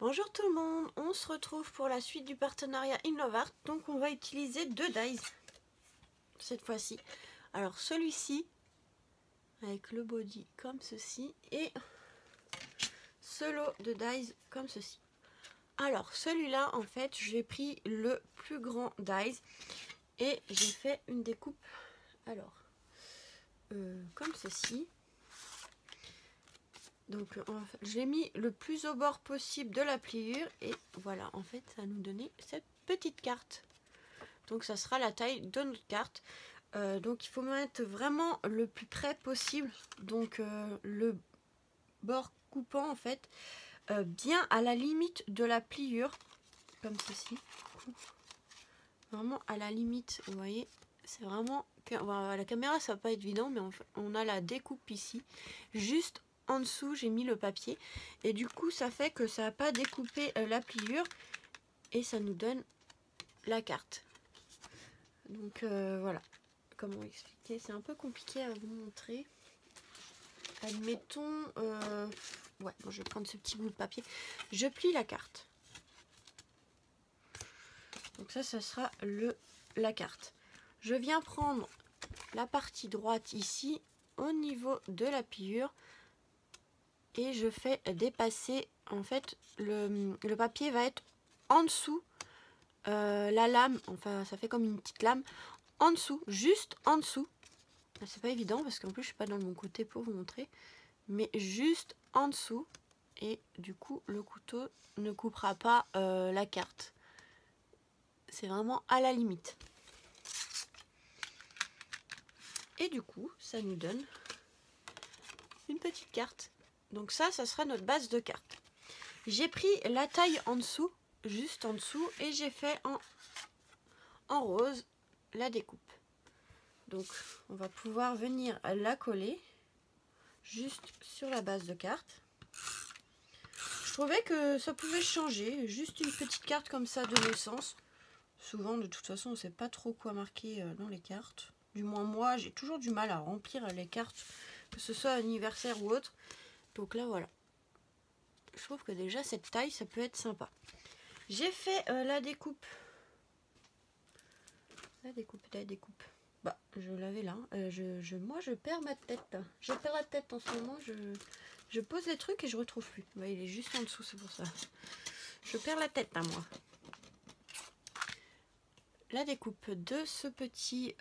Bonjour tout le monde, on se retrouve pour la suite du partenariat Innovart. Donc on va utiliser 2 dies cette fois-ci. Alors celui-ci avec le body comme ceci et ce lot de dies comme ceci. Alors celui-là en fait j'ai pris le plus grand dies et j'ai fait une découpe alors comme ceci. Donc j'ai mis le plus au bord possible de la pliure et voilà, en fait ça nous donnait cette petite carte. Donc ça sera la taille de notre carte. Donc il faut mettre vraiment le plus près possible. Donc le bord coupant en fait bien à la limite de la pliure comme ceci. Vraiment à la limite, vous voyez, c'est vraiment à la caméra ça va pas être évident, mais on a la découpe ici juste en dessous. J'ai mis le papier et du coup ça fait que ça n'a pas découpé la pliure et ça nous donne la carte. Donc voilà, comment expliquer, c'est un peu compliqué à vous montrer. Admettons ouais, bon, je vais prendre ce petit bout de papier, je plie la carte. Donc ça sera la carte. Je viens prendre la partie droite ici au niveau de la pliure et je fais dépasser, en fait le papier va être en dessous la lame, enfin ça fait comme une petite lame en dessous, juste en dessous. C'est pas évident parce qu'en plus je suis pas dans mon côté pour vous montrer, mais juste en dessous, et du coup le couteau ne coupera pas la carte. C'est vraiment à la limite. Et du coup, ça nous donne une petite carte. Donc ça sera notre base de carte. J'ai pris la taille en dessous, juste en dessous, et j'ai fait en rose la découpe. Donc on va pouvoir venir la coller juste sur la base de carte. Je trouvais que ça pouvait changer, juste une petite carte comme ça de naissance. Souvent, de toute façon, on ne sait pas trop quoi marquer dans les cartes. Du moins, moi, j'ai toujours du mal à remplir les cartes, que ce soit anniversaire ou autre. Donc là, voilà. Je trouve que déjà, cette taille, ça peut être sympa. J'ai fait la découpe. La découpe. Bah, je l'avais là. Moi, je perds ma tête. Je perds la tête en ce moment. Je pose les trucs et je retrouve plus. Bah, il est juste en dessous, c'est pour ça. Je perds la tête, hein, moi. La découpe de ce petit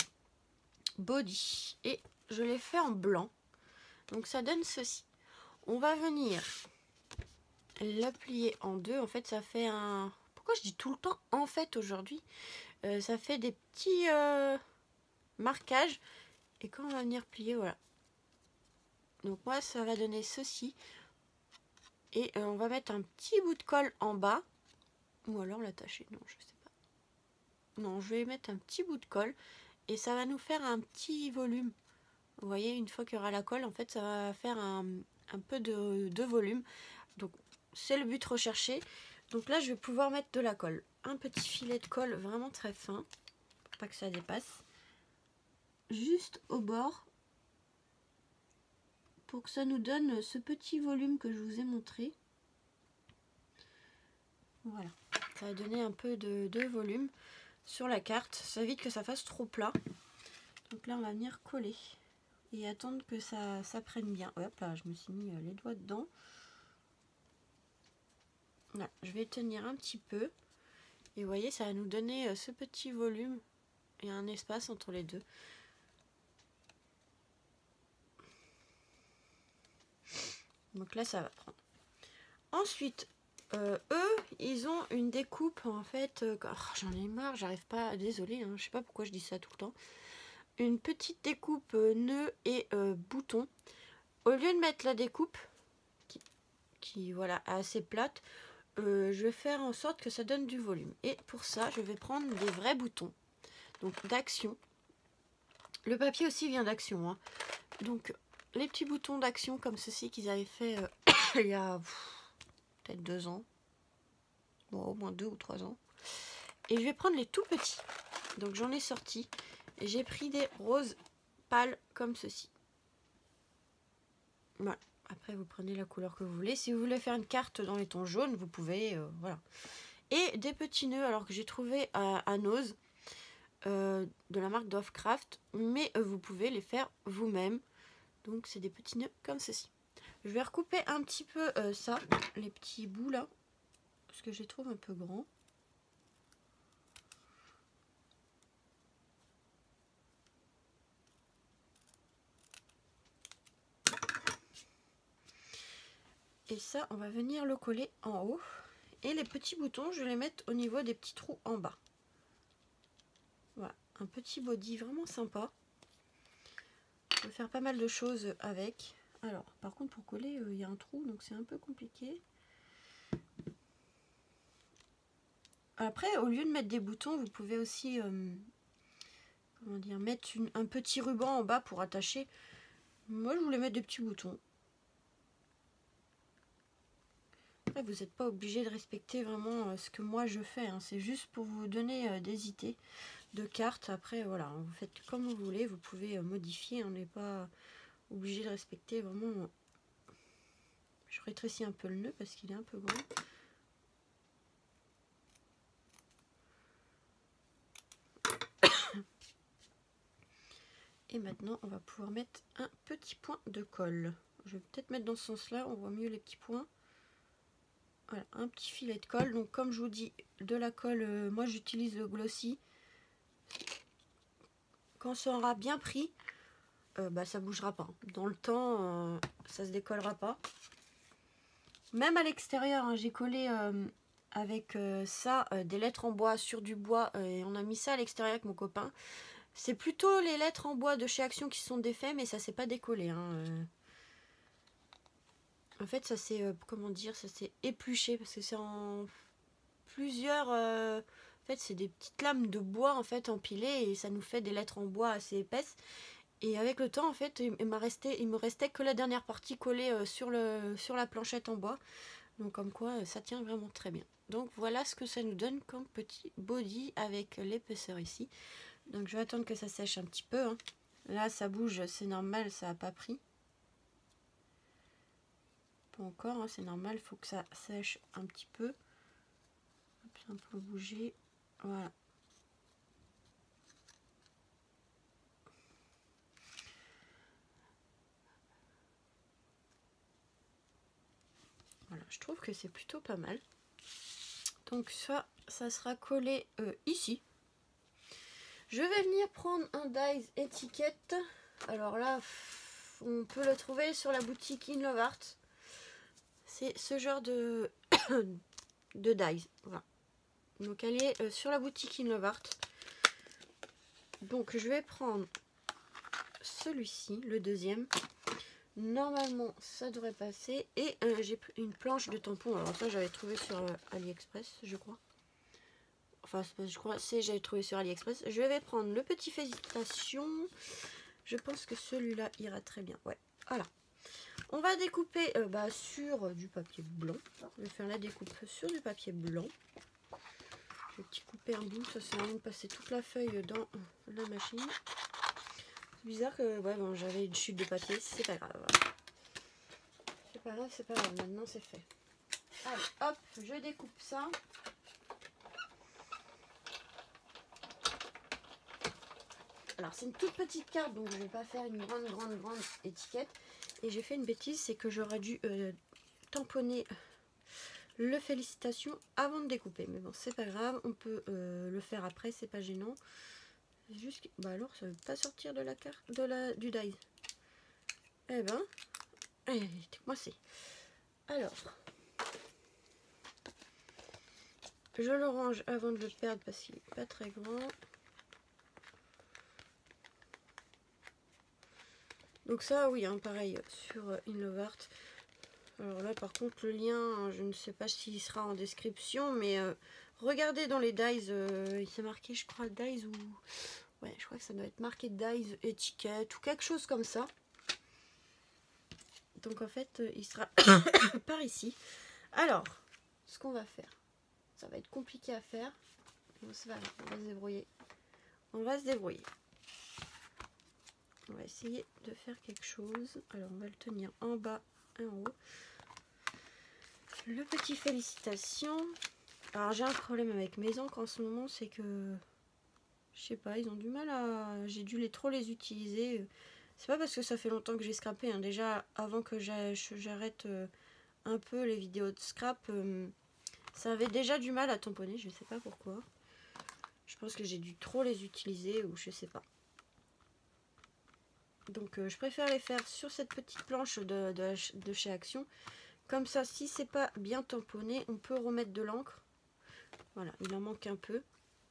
body et je l'ai fait en blanc, donc ça donne ceci. On va venir la plier en deux. En fait ça fait un, pourquoi je dis tout le temps en fait aujourd'hui, ça fait des petits marquages et quand on va venir plier, voilà, donc moi ça va donner ceci et on va mettre un petit bout de colle en bas ou alors l'attacher, non je sais pas, non je vais mettre un petit bout de colle et ça va nous faire un petit volume. Vous voyez, une fois qu'il y aura la colle, en fait, ça va faire un peu de volume. Donc, c'est le but recherché. Donc là, je vais pouvoir mettre de la colle. Un petit filet de colle vraiment très fin, pour pas que ça dépasse. Juste au bord, pour que ça nous donne ce petit volume que je vous ai montré. Voilà, ça va donner un peu de volume sur la carte. Ça évite que ça fasse trop plat. Donc là, on va venir coller et attendre que ça prenne bien. Hop là, je me suis mis les doigts dedans. Là, je vais tenir un petit peu. Et vous voyez, ça va nous donner ce petit volume et un espace entre les deux. Donc là, ça va prendre. Ensuite, eux, ils ont une découpe en fait. Oh, j'en ai marre, j'arrive pas. Désolée, hein, je sais pas pourquoi je dis ça tout le temps. Une petite découpe nœud et bouton. Au lieu de mettre la découpe qui voilà assez plate, je vais faire en sorte que ça donne du volume. Et pour ça, je vais prendre des vrais boutons. Donc d'Action. Le papier aussi vient d'Action. Hein. Donc les petits boutons d'Action comme ceci qu'ils avaient fait il y a peut-être 2 ans. Bon, au moins 2 ou 3 ans. Et je vais prendre les tout petits. Donc j'en ai sorti. Et j'ai pris des roses pâles comme ceci. Voilà. Après, vous prenez la couleur que vous voulez. Si vous voulez faire une carte dans les tons jaunes, vous pouvez. Voilà. Et des petits nœuds, alors que j'ai trouvé à Nose, de la marque Dovecraft. Mais vous pouvez les faire vous-même. Donc, c'est des petits nœuds comme ceci. Je vais recouper un petit peu ça, les petits bouts là. Parce que je les trouve un peu grands. Et ça, on va venir le coller en haut. Et les petits boutons, je vais les mettre au niveau des petits trous en bas. Voilà, un petit body vraiment sympa. On peut faire pas mal de choses avec. Alors, par contre, pour coller, il y a un trou, donc c'est un peu compliqué. Après, au lieu de mettre des boutons, vous pouvez aussi comment dire, mettre un petit ruban en bas pour attacher. Moi, je voulais mettre des petits boutons. Après, vous n'êtes pas obligé de respecter vraiment ce que moi je fais. Hein. C'est juste pour vous donner des idées de cartes. Après, voilà, vous faites comme vous voulez. Vous pouvez modifier. On n'est pas obligé de respecter vraiment. Je rétrécis un peu le nœud parce qu'il est un peu grand. Et maintenant, on va pouvoir mettre un petit point de colle. Je vais peut-être mettre dans ce sens-là. On voit mieux les petits points. Voilà, un petit filet de colle. Donc comme je vous dis, de la colle, moi j'utilise le glossy. Quand ça aura bien pris, bah, ça bougera pas. Dans le temps, ça se décollera pas. Même à l'extérieur, hein, j'ai collé avec ça des lettres en bois sur du bois. Et on a mis ça à l'extérieur avec mon copain. C'est plutôt les lettres en bois de chez Action qui sont défaites, mais ça s'est pas décollé. Hein, En fait, ça s'est, comment dire, ça s'est épluché parce que c'est en plusieurs. En fait, c'est des petites lames de bois en fait empilées et ça nous fait des lettres en bois assez épaisses. Et avec le temps, en fait, il me restait que la dernière partie collée sur la planchette en bois. Donc comme quoi, ça tient vraiment très bien. Donc voilà ce que ça nous donne comme petit body avec l'épaisseur ici. Donc je vais attendre que ça sèche un petit peu. Hein. Là, ça bouge, c'est normal, ça n'a pas pris. Pas encore, hein, c'est normal, il faut que ça sèche un petit peu. Hop, ça peut bouger. Voilà. Voilà, je trouve que c'est plutôt pas mal. Donc ça sera collé ici. Je vais venir prendre un dies étiquette. Alors là, on peut le trouver sur la boutique In Love Art. C'est ce genre de, de dies. Voilà. Donc elle est sur la boutique In Love Art. Donc je vais prendre celui-ci, le deuxième. Normalement ça devrait passer. Et j'ai une planche de tampon. Alors ça j'avais trouvé sur AliExpress, je crois. Enfin, je crois que j'avais trouvé sur AliExpress. Je vais prendre le petit Félicitations. Je pense que celui-là ira très bien. Ouais, voilà. On va découper sur du papier blanc. Je vais faire la découpe sur du papier blanc. Je vais petit couper un bout. Ça sert à rien de passer toute la feuille dans la machine. C'est bizarre que ouais, bon, j'avais une chute de papier. C'est pas grave. C'est pas grave, c'est pas grave. Maintenant, c'est fait. Allez, hop, je découpe ça. Alors c'est une toute petite carte, donc je ne vais pas faire une grande étiquette. Et j'ai fait une bêtise, c'est que j'aurais dû tamponner le Félicitations avant de découper. Mais bon, c'est pas grave, on peut le faire après, c'est pas gênant. Juste, bah alors ça ne veut pas sortir de la carte, du die. Eh ben, il était coincé. Alors, je le range avant de le perdre parce qu'il n'est pas très grand. Donc ça, oui, hein, pareil, sur In Love Art. Alors là, par contre, le lien, je ne sais pas s'il sera en description, mais regardez dans les dies, il s'est marqué, je crois, dies ou... Ouais, je crois que ça doit être marqué dies, étiquette ou quelque chose comme ça. Donc en fait, il sera par ici. Alors, ce qu'on va faire, ça va être compliqué à faire. Bon, c'est pas grave, on va se débrouiller. On va se débrouiller. On va essayer de faire quelque chose. Alors on va le tenir en bas et en haut. Le petit félicitations. Alors j'ai un problème avec mes encres en ce moment, c'est que je sais pas, ils ont du mal à... J'ai dû trop les utiliser. C'est pas parce que ça fait longtemps que j'ai scrappé, hein. Déjà avant que j'arrête un peu les vidéos de scrap, ça avait déjà du mal à tamponner, je sais pas pourquoi. Je pense que j'ai dû trop les utiliser ou je sais pas. Donc je préfère les faire sur cette petite planche de chez Action. Comme ça, si c'est pas bien tamponné, on peut remettre de l'encre. Voilà, il en manque un peu.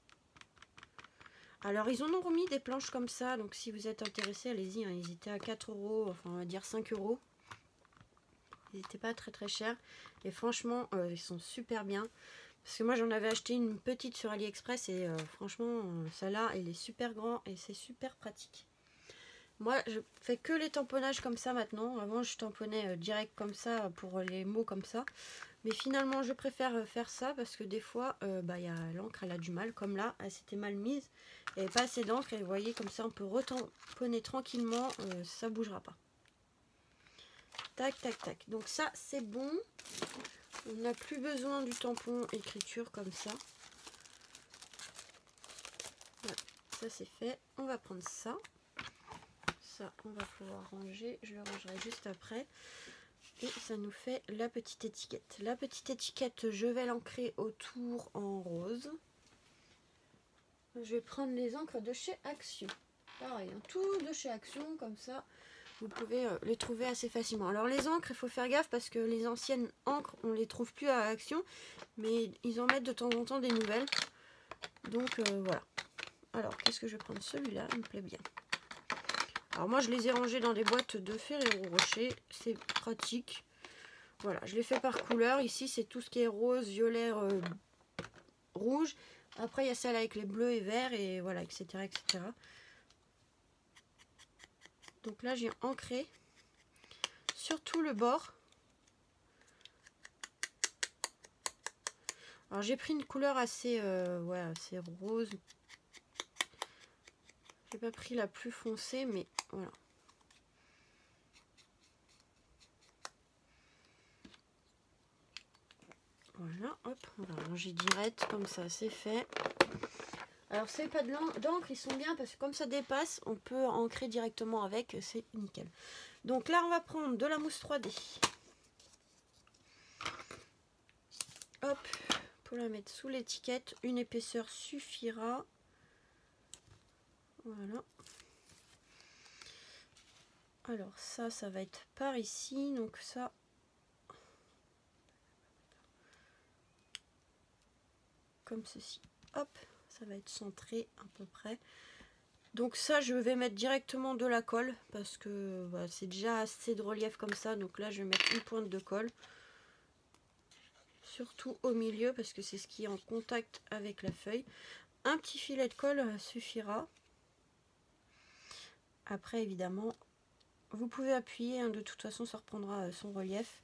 Alors ils en ont remis des planches comme ça, donc si vous êtes intéressé, allez-y, hein, ils étaient à 4 €, enfin on va dire 5 €. Ils n'étaient pas très chers. Et franchement, ils sont super bien. Parce que moi j'en avais acheté une petite sur AliExpress et franchement, celle-là, elle est super grand et c'est super pratique. Moi, je fais que les tamponnages comme ça maintenant. Avant, je tamponnais direct comme ça pour les mots comme ça. Mais finalement, je préfère faire ça parce que des fois, l'encre, elle a du mal. Comme là, elle s'était mal mise. Il n'y avait pas assez d'encre. Et vous voyez, comme ça, on peut retamponner tranquillement. Ça ne bougera pas. Tac, tac, tac. Donc ça, c'est bon. On n'a plus besoin du tampon écriture comme ça. Voilà, ça, c'est fait. On va prendre ça. Ça, on va pouvoir ranger. Je le rangerai juste après. Et ça nous fait la petite étiquette. La petite étiquette, je vais l'ancrer autour en rose. Je vais prendre les encres de chez Action. Pareil, hein, tout de chez Action, comme ça, vous pouvez les trouver assez facilement. Alors les encres, il faut faire gaffe parce que les anciennes encres, on les trouve plus à Action. Mais ils en mettent de temps en temps des nouvelles. Donc voilà. Alors, qu'est-ce que je vais prendre? Celui-là, il me plaît bien. Alors moi je les ai rangés dans des boîtes de Ferrero Rocher, c'est pratique. Voilà, je les fais par couleur. Ici c'est tout ce qui est rose, violet, rouge. Après il y a celle avec les bleus et verts et voilà, etc. etc. Donc là j'ai ancré sur tout le bord. Alors j'ai pris une couleur assez, assez rose. J'ai pas pris la plus foncée mais voilà. Voilà, hop, on va ranger direct, comme ça c'est fait. Alors c'est pas d'encre, ils sont bien parce que comme ça dépasse, on peut ancrer directement avec, c'est nickel. Donc là on va prendre de la mousse 3D. Hop, pour la mettre sous l'étiquette, une épaisseur suffira. Voilà. Alors ça va être par ici, donc ça... Comme ceci, hop, ça va être centré à peu près. Donc ça je vais mettre directement de la colle parce que bah, c'est déjà assez de relief comme ça. Donc là je vais mettre une pointe de colle. Surtout au milieu parce que c'est ce qui est en contact avec la feuille. Un petit filet de colle suffira. Après évidemment vous pouvez appuyer, hein, de toute façon ça reprendra son relief.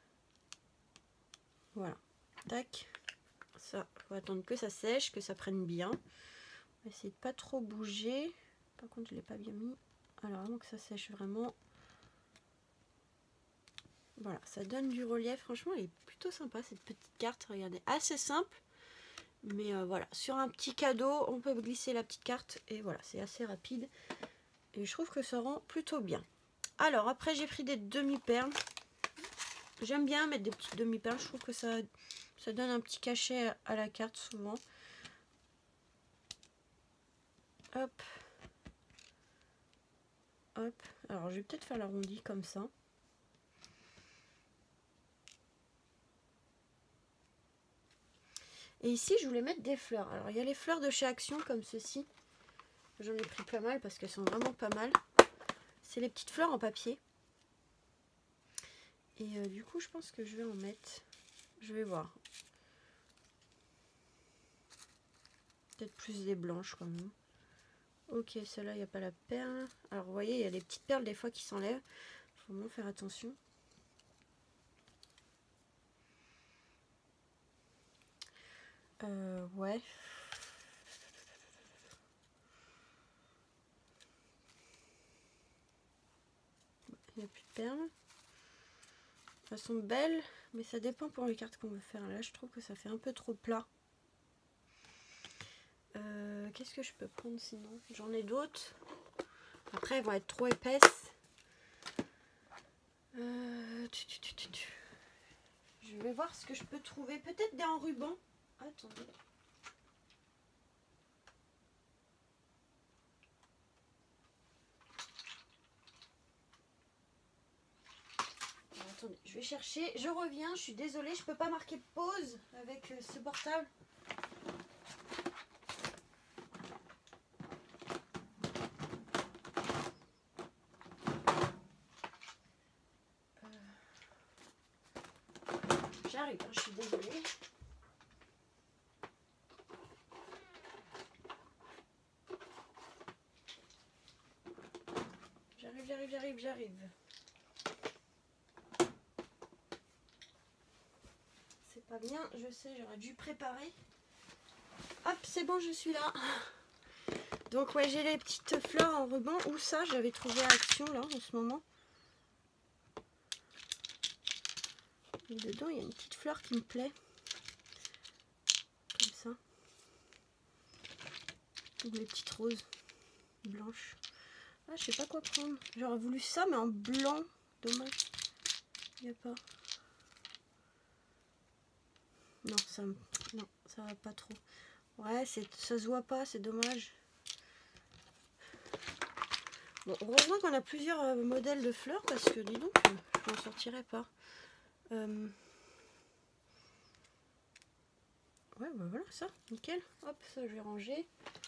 Voilà, tac. Ça, faut attendre que ça sèche, que ça prenne bien. On va essayer de pas trop bouger. Par contre, je l'ai pas bien mis. Alors, avant que ça sèche vraiment. Voilà, ça donne du relief. Franchement, elle est plutôt sympa cette petite carte. Regardez, assez simple. Mais voilà, sur un petit cadeau, on peut glisser la petite carte. Et voilà, c'est assez rapide. Et je trouve que ça rend plutôt bien. Alors, après, j'ai pris des demi-perles. J'aime bien mettre des petites demi-perles. Je trouve que ça donne un petit cachet à la carte souvent. Hop. Hop. Alors, je vais peut-être faire l'arrondi comme ça. Et ici, je voulais mettre des fleurs. Alors, il y a les fleurs de chez Action comme ceci. J'en ai pris pas mal parce qu'elles sont vraiment pas mal. C'est les petites fleurs en papier. Et du coup, je pense que je vais en mettre. Je vais voir. Peut-être plus des blanches quand même. Ok, celle-là, il n'y a pas la perle. Alors, vous voyez, il y a des petites perles des fois qui s'enlèvent. Il faut vraiment faire attention. Ouais. Il n'y a plus de perles. Elles sont belles, mais ça dépend pour les cartes qu'on veut faire. Là, je trouve que ça fait un peu trop plat. Qu'est-ce que je peux prendre sinon? J'en ai d'autres. Après, elles vont être trop épaisses. Je vais voir ce que je peux trouver. Peut-être des enrubans. Attendez. Attendez, je vais chercher. Je reviens. Je suis désolée, je peux pas marquer pause avec ce portable. J'arrive, je suis désolée. J'arrive. C'est pas bien, je sais, j'aurais dû préparer. Hop, c'est bon, je suis là. Donc ouais, j'ai les petites fleurs en ruban. Où ça, j'avais trouvé à Action là en ce moment. Et dedans, il y a une petite fleur qui me plaît. Comme ça. Ou les petites roses blanches. Ah, je sais pas quoi prendre. J'aurais voulu ça, mais en blanc. Dommage. Il n'y a pas. Non, ça va pas trop. Ouais, ça se voit pas, c'est dommage. Bon, heureusement qu'on a plusieurs modèles de fleurs parce que dis donc, je m'en sortirais pas. Ouais, bah voilà, ça, nickel. Hop, ça je vais ranger.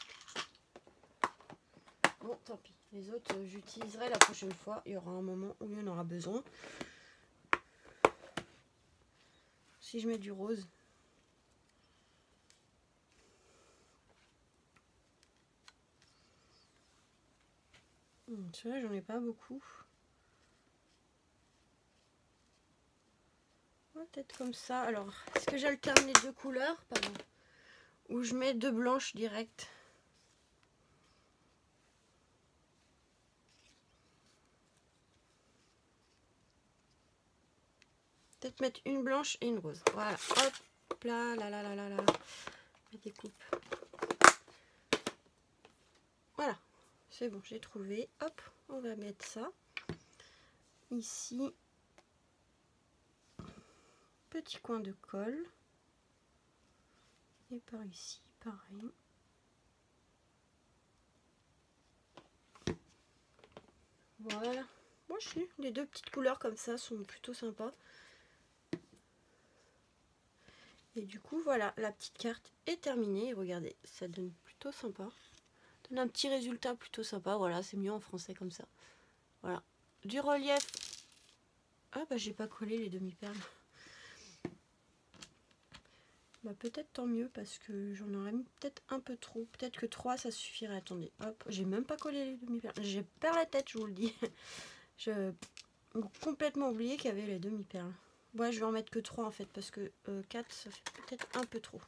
Bon, tant pis. Les autres, j'utiliserai la prochaine fois. Il y aura un moment où il y en aura besoin. Si je mets du rose. Celui-là, j'en ai pas beaucoup. Ouais, peut-être comme ça. Alors, est-ce que j'alterne les deux couleurs? Pardon. Ou je mets deux blanches directes? Peut-être mettre une blanche et une rose. Voilà. Hop là, là. Je découpe. Voilà. C'est bon, j'ai trouvé. Hop, on va mettre ça. Ici. Petit coin de colle. Et par ici, pareil. Voilà. Moi, je sais, les deux petites couleurs comme ça sont plutôt sympas. Et du coup, voilà, la petite carte est terminée. Regardez, ça donne plutôt sympa. Ça donne un petit résultat plutôt sympa. Voilà, c'est mieux en français comme ça. Voilà. Du relief. Ah bah j'ai pas collé les demi-perles. Bah peut-être tant mieux parce que j'en aurais mis peut-être un peu trop. Peut-être que 3 ça suffirait. Attendez, hop, j'ai même pas collé les demi-perles. J'ai perdu la tête, je vous le dis. Je complètement oublié qu'il y avait les demi-perles. Ouais, je vais en mettre que 3 en fait parce que 4 ça fait peut-être un peu trop.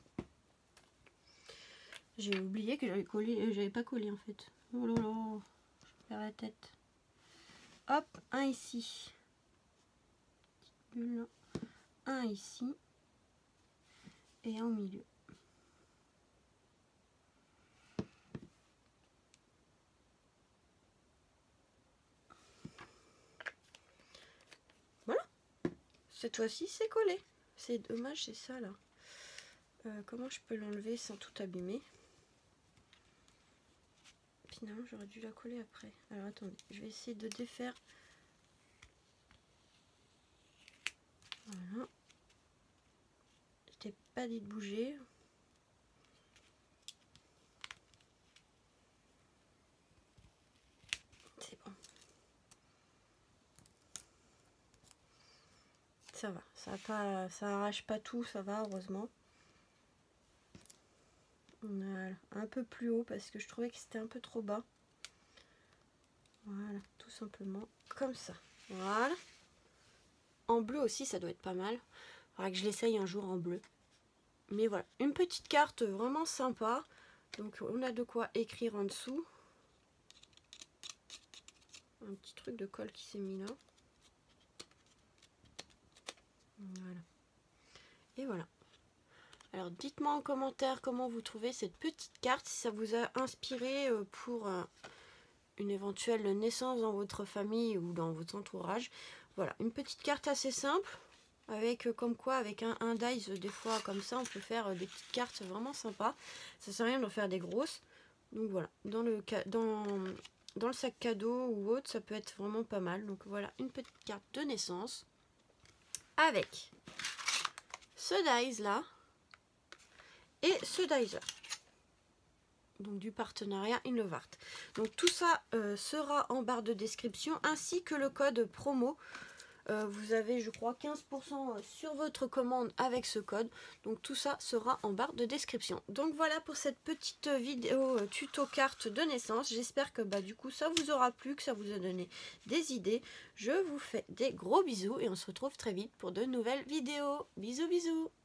J'ai oublié que j'avais collé, j'avais pas collé en fait. Oh là là, je perds la tête. Hop, un ici. Bulle. Un ici. Et un au milieu. Voilà. Cette fois-ci, c'est collé. C'est dommage, c'est ça là. Comment je peux l'enlever sans tout abîmer? Finalement, j'aurais dû la coller après. Alors attendez, je vais essayer de défaire. Voilà. Je t'ai pas dit de bouger. C'est bon. Ça va, ça arrache pas tout, ça va heureusement. Voilà, un peu plus haut parce que je trouvais que c'était un peu trop bas. Voilà, tout simplement comme ça. Voilà. En bleu aussi, ça doit être pas mal. Il faudra que je l'essaye un jour en bleu. Mais voilà, une petite carte vraiment sympa. Donc on a de quoi écrire en dessous. Un petit truc de colle qui s'est mis là. Voilà. Et voilà. Alors dites-moi en commentaire comment vous trouvez cette petite carte, si ça vous a inspiré pour une éventuelle naissance dans votre famille ou dans votre entourage. Voilà, une petite carte assez simple, avec comme quoi avec un dice, des fois comme ça, on peut faire des petites cartes vraiment sympas. Ça sert à rien d'en faire des grosses. Donc voilà, dans le sac cadeau ou autre, ça peut être vraiment pas mal. Donc voilà, une petite carte de naissance avec ce dice là et ce dice là. Donc du partenariat Inlovart. Donc tout ça sera en barre de description, ainsi que le code promo. Vous avez, je crois, 15% sur votre commande avec ce code. Donc tout ça sera en barre de description. Donc voilà pour cette petite vidéo tuto carte de naissance. J'espère que du coup ça vous aura plu, que ça vous a donné des idées. Je vous fais des gros bisous et on se retrouve très vite pour de nouvelles vidéos. Bisous bisous.